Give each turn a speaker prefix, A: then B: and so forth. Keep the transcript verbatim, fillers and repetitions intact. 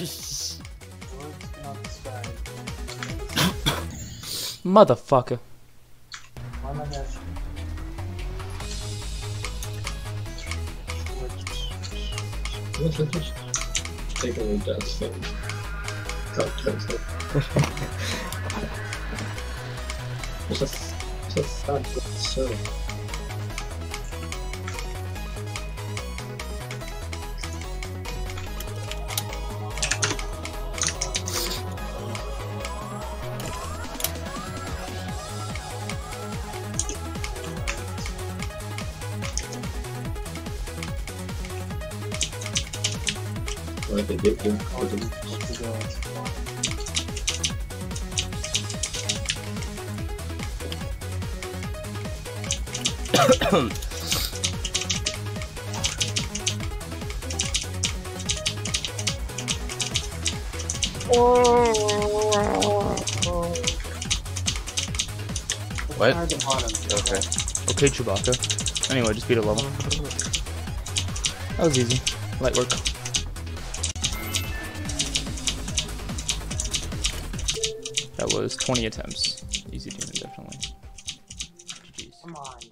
A: Motherfucker.
B: Take a look at some. Just, just start with so. I can get you.
A: What? Okay. Okay, Chewbacca. Anyway, just beat a level. That was easy. Light work. That was twenty attempts. Easy demon, definitely. G G's.
C: Come on.